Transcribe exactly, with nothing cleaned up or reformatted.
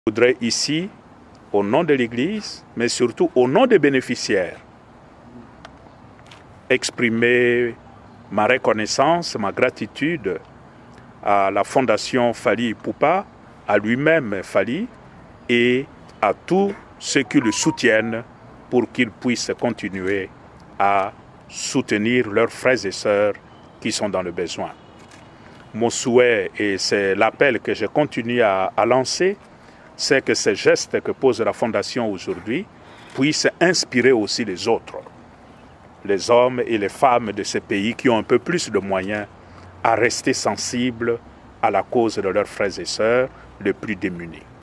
Je voudrais ici, au nom de l'Église, mais surtout au nom des bénéficiaires, exprimer ma reconnaissance, ma gratitude à la Fondation Fally Ipupa, à lui-même Fally, et à tous ceux qui le soutiennent pour qu'ils puissent continuer à soutenir leurs frères et sœurs qui sont dans le besoin. Mon souhait, et c'est l'appel que je continue à, à lancer, c'est que ces gestes que pose la Fondation aujourd'hui puissent inspirer aussi les autres, les hommes et les femmes de ces pays qui ont un peu plus de moyens à rester sensibles à la cause de leurs frères et sœurs les plus démunis.